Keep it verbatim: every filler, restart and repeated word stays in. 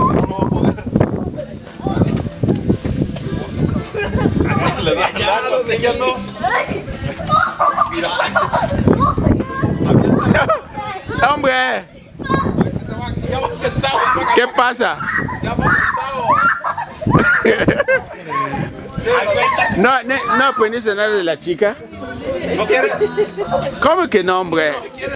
Le da ya, los niños no. Mira. ¡Hombre! ¿Qué pasa? No, no, no aprendes nada de la chica. ¿No quieres? ¿Cómo que no, hombre?